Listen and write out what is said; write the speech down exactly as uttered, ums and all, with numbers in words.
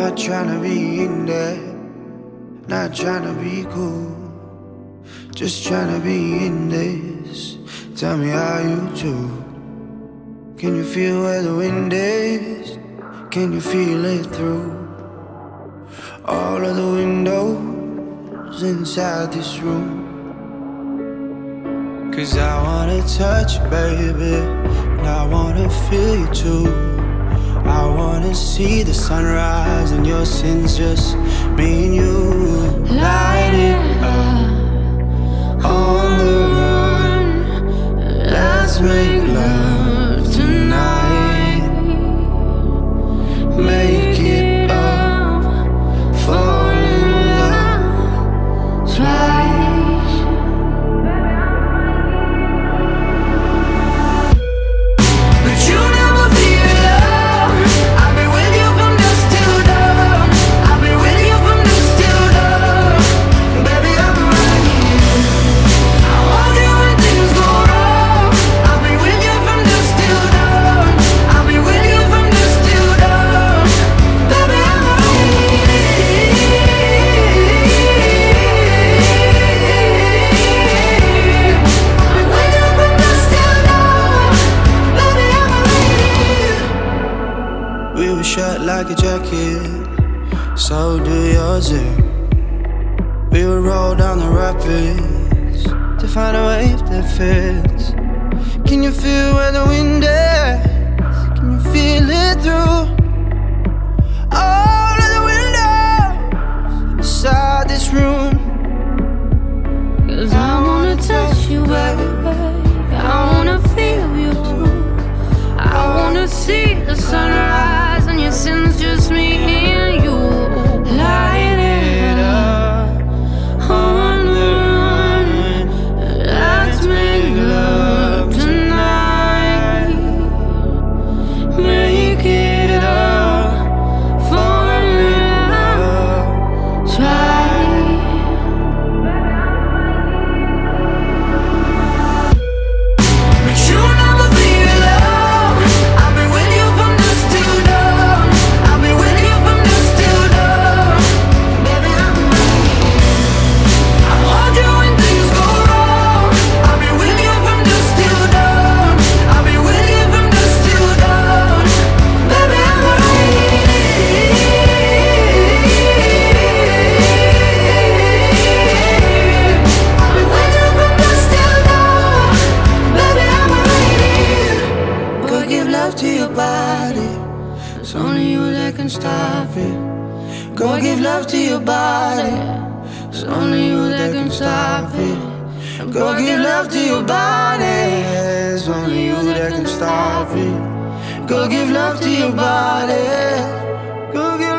Not tryna be in there, not tryna be cool, just tryna be in this. Tell me how you do. Can you feel where the wind is? Can you feel it through all of the windows inside this room? Cause I wanna touch you, baby, and I wanna feel you too. I wanna see the sunrise and your sins, just me and you. Light it up on the run. Let's make love tonight. Make it up, fall in love twice. But you never be alone. I'll be with you from dusk till dawn. I'll be with you from dusk till dawn. Baby, I'm right here. I want you when things go wrong. I'll be with you from dusk till dawn. I'll be with you from dusk till dawn. Baby, I'm right here. I'll be with you from dusk till dawn. Baby, I'm right here. We were shut like a jacket, so do yours. eh? We would roll down the rapids to find a wave that fits. Can you feel where the wind is? Can you feel it through all of the windows inside this room? Cause I wanna touch you, baby. I wanna feel you too. I wanna see the sunrise and your sins, just me and you. Light it up on the run. Let's make love tonight. Make it up, fall in love twice. But you never be alone. I'll be with you from dusk till dawn. I'll be with you from dusk till dawn. Baby, I'm right here. I want you when things go wrong. I'll be with you from dusk till dawn. I'll be with you from dusk till dawn. Baby, I'm right here. I'll be with you from dusk till dawn. Baby, I'm right here. Go give love to your body, It's only you that can stop it. go give love to your body. It's only you that can stop it. Go give love to your body. It's only you that can stop it. Go give love to your body. Go give